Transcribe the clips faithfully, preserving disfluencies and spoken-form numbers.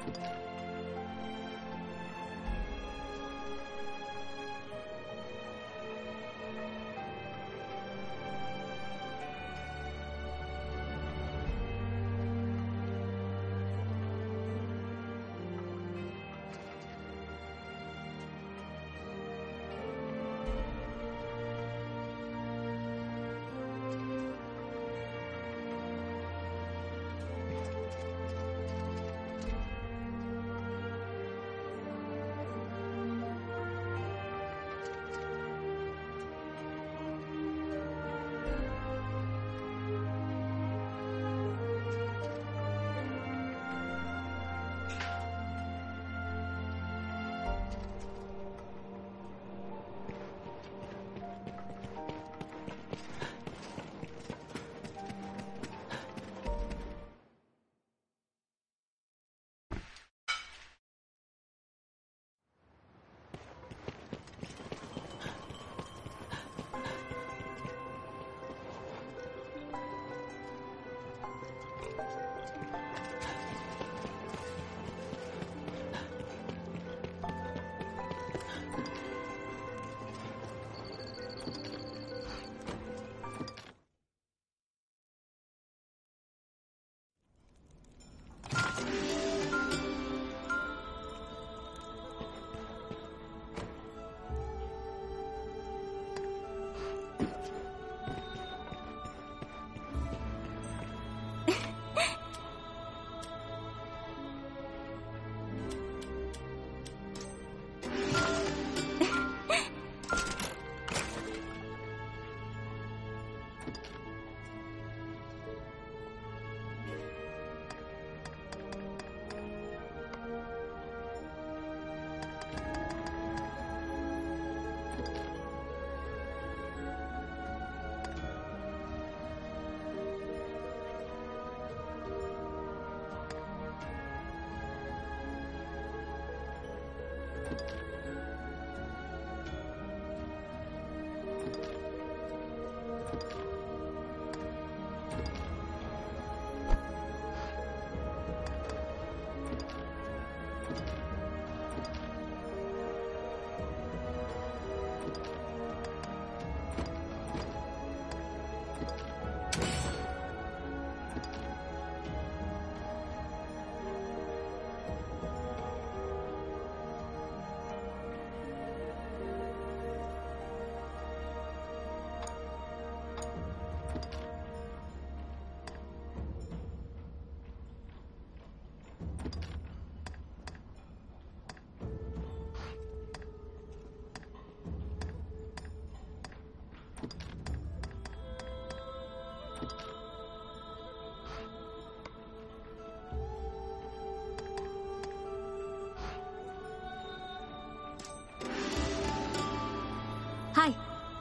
Hi.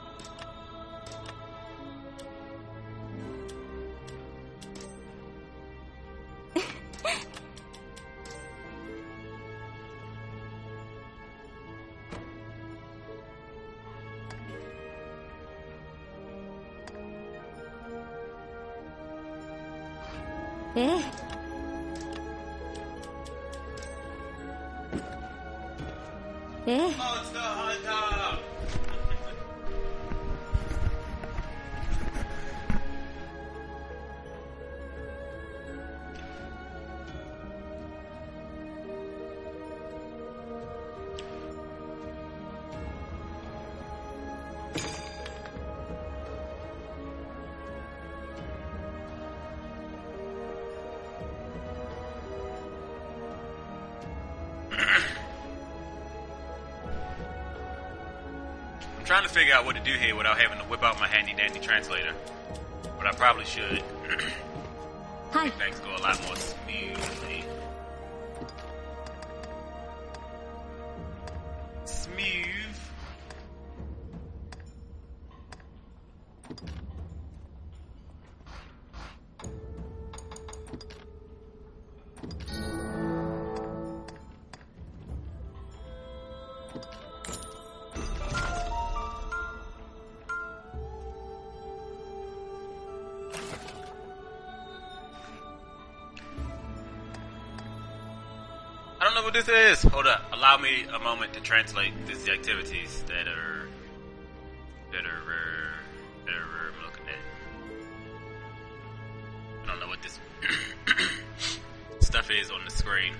ええ。ええ。 Trying to figure out what to do here without having to whip out my handy dandy translator, but I probably should. Hi. Make things go a lot more smoothly. Smooth. know what this is. Hold up. Allow me a moment to translate these activities that are that are uh, that are uh, I'm looking at. I don't know what this stuff is on the screen.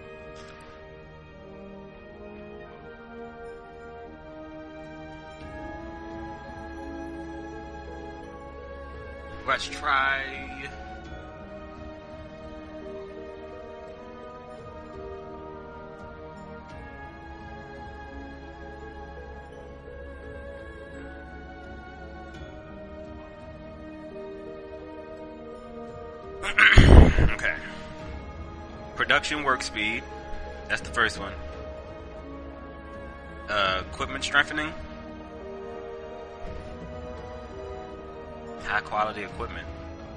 Let's try. Okay. Production work speed. That's the first one. Uh, equipment strengthening. High quality equipment.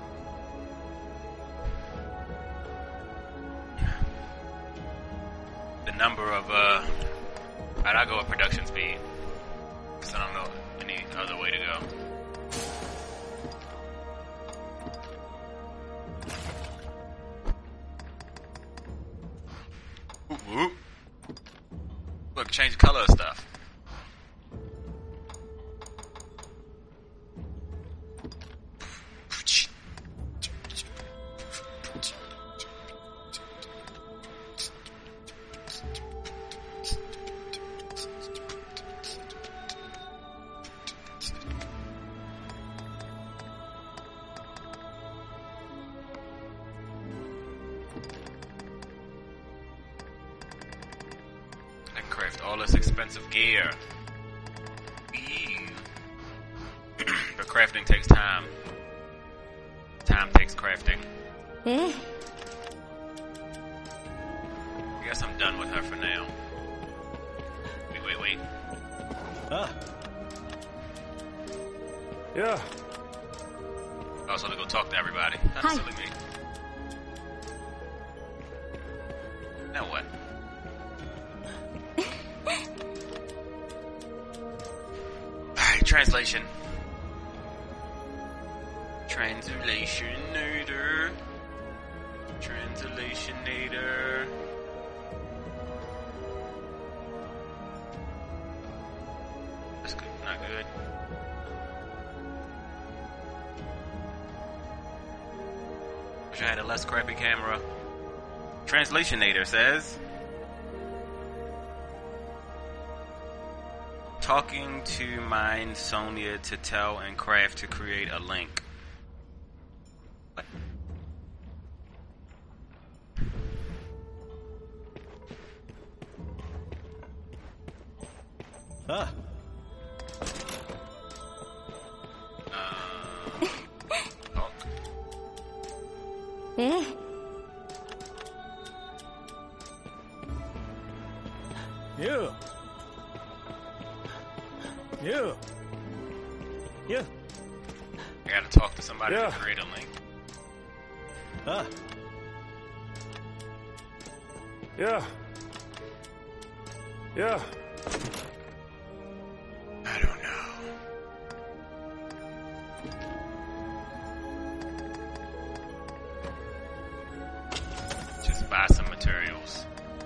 The number of, uh, I'd I go with production speed. Because I don't know any other way to go. Ooh, ooh. Look, change the color of stuff. All this expensive gear. Ew. But crafting takes time. Time takes crafting. Eh? I guess I'm done with her for now. Wait, wait, wait. Ah. Yeah. I was going to go talk to everybody. Not Hi. silly me. Now what? Translation. Translationator. Translationator. That's good. Not good. Wish I had a less crappy camera. Translationator says. Talking to mine Sonia to tell and craft to create a link. What? Ah. Uh, talk. Eh? Yeah. Yeah. Yeah. I gotta talk to somebody Yeah. to create a link. Ah. Yeah. Yeah. I don't know. Just buy some materials.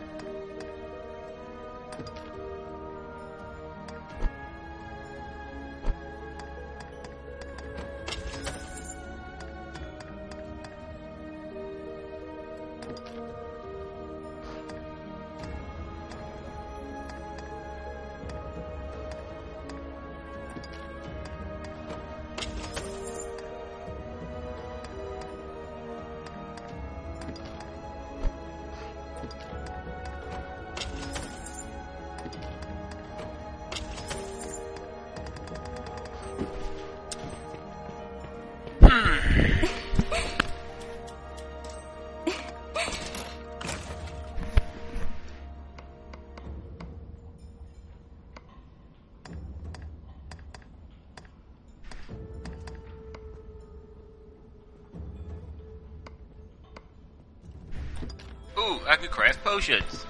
Ooh, I could craft potions.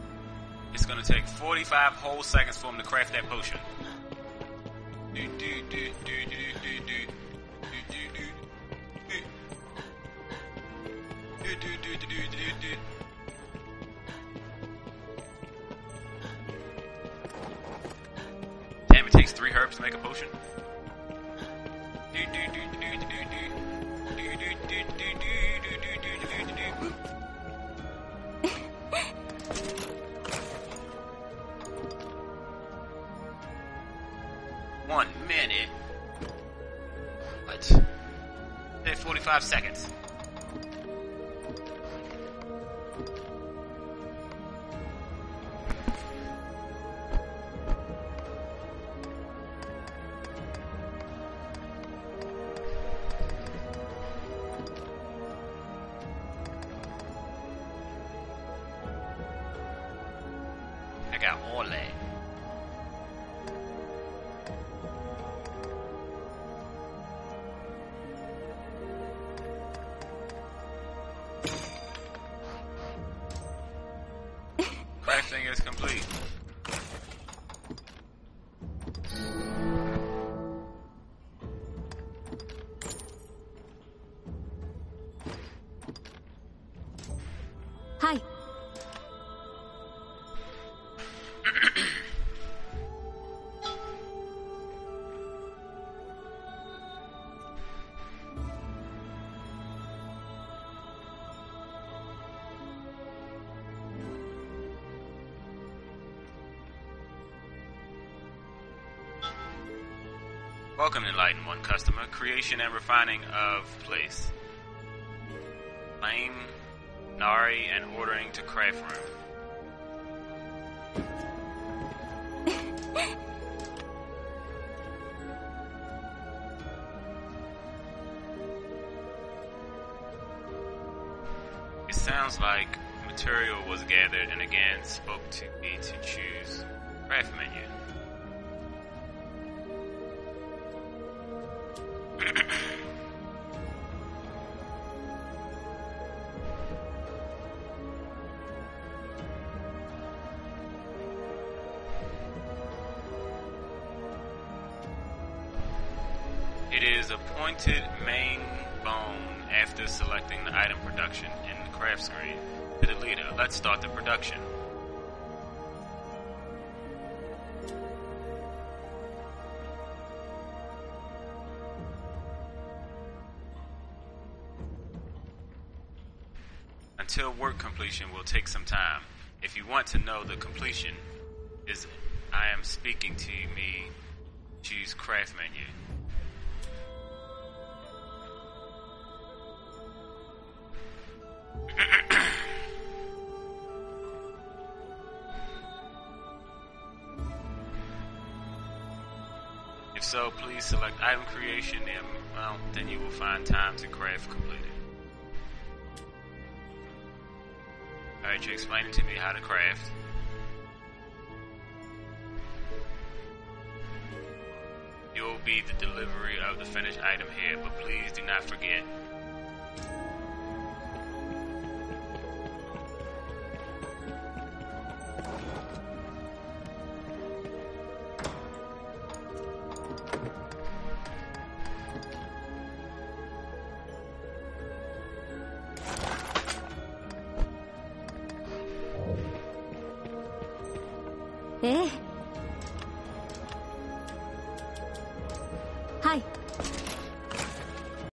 It's gonna take forty-five whole seconds for him to craft that potion. Do, do, Damn, it takes three herbs to make a potion. One minute. What? Then forty-five seconds. I got all that. Crafting is complete. Hi. Welcome, Enlightened One customer. Creation and refining of place. Flame, Nari, and ordering to craft room. It sounds like material was gathered and again spoke to me to choose craft menu. It is appointed main bone after selecting the item production in the craft screen to the leader. Let's start the production. Until work completion will take some time. If you want to know the completion is I am speaking to me, choose craft menu. If so, please select item creation and well, then you will find time to craft completed. Alright, you're explaining to me how to craft. You will be the delivery of the finished item here, but please do not forget. Eh?